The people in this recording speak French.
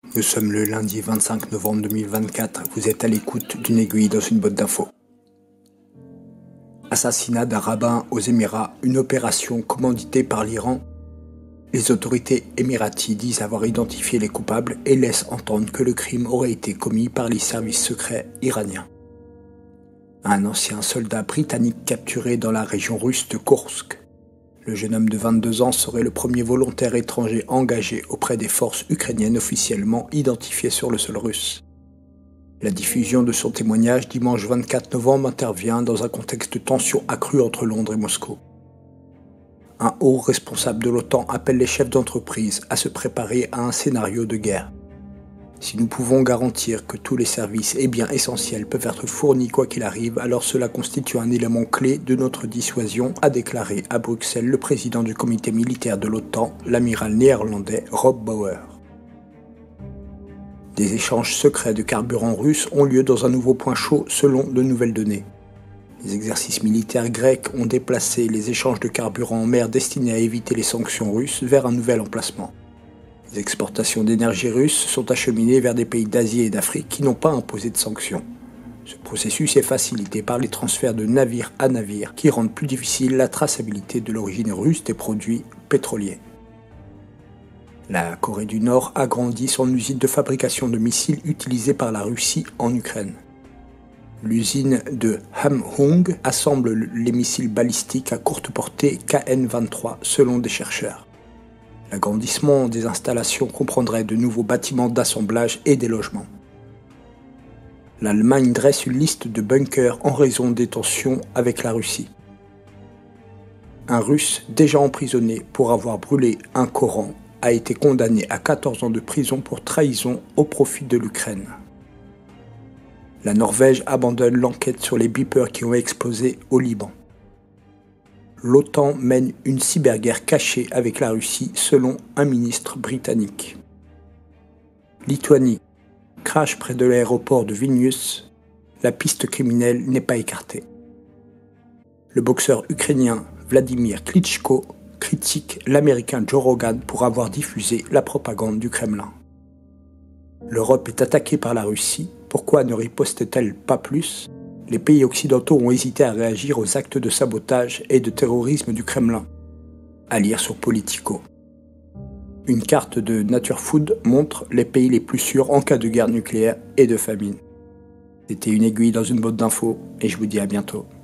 Nous sommes le lundi 25 novembre 2024, vous êtes à l'écoute d'une aiguille dans une botte d'infos. Assassinat d'un rabbin aux Émirats, une opération commanditée par l'Iran. Les autorités émiraties disent avoir identifié les coupables et laissent entendre que le crime aurait été commis par les services secrets iraniens. Un ancien soldat britannique capturé dans la région russe de Koursk. Le jeune homme de 22 ans serait le premier volontaire étranger engagé auprès des forces ukrainiennes officiellement identifiées sur le sol russe. La diffusion de son témoignage dimanche 24 novembre intervient dans un contexte de tension accrue entre Londres et Moscou. Un haut responsable de l'OTAN appelle les chefs d'entreprise à se préparer à un scénario de guerre. Si nous pouvons garantir que tous les services et biens essentiels peuvent être fournis quoi qu'il arrive, alors cela constitue un élément clé de notre dissuasion, a déclaré à Bruxelles le président du comité militaire de l'OTAN, l'amiral néerlandais Rob Bauer. Des échanges secrets de carburant russe ont lieu dans un nouveau point chaud selon de nouvelles données. Les exercices militaires grecs ont déplacé les échanges de carburant en mer destinés à éviter les sanctions russes vers un nouvel emplacement. Les exportations d'énergie russe sont acheminées vers des pays d'Asie et d'Afrique qui n'ont pas imposé de sanctions. Ce processus est facilité par les transferts de navire à navire qui rendent plus difficile la traçabilité de l'origine russe des produits pétroliers. La Corée du Nord agrandit son usine de fabrication de missiles utilisée par la Russie en Ukraine. L'usine de Hamhung assemble les missiles balistiques à courte portée KN-23 selon des chercheurs. L'agrandissement des installations comprendrait de nouveaux bâtiments d'assemblage et des logements. L'Allemagne dresse une liste de bunkers en raison des tensions avec la Russie. Un Russe déjà emprisonné pour avoir brûlé un Coran a été condamné à 14 ans de prison pour trahison au profit de l'Ukraine. La Norvège abandonne l'enquête sur les beepers qui ont explosé au Liban. L'OTAN mène une cyberguerre cachée avec la Russie selon un ministre britannique. Lituanie. Crash près de l'aéroport de Vilnius. La piste criminelle n'est pas écartée. Le boxeur ukrainien Vladimir Klitschko critique l'américain Joe Rogan pour avoir diffusé la propagande du Kremlin. L'Europe est attaquée par la Russie. Pourquoi ne riposte-t-elle pas plus ? Les pays occidentaux ont hésité à réagir aux actes de sabotage et de terrorisme du Kremlin. À lire sur Politico. Une carte de Nature Food montre les pays les plus sûrs en cas de guerre nucléaire et de famine. C'était une aiguille dans une botte d'infos et je vous dis à bientôt.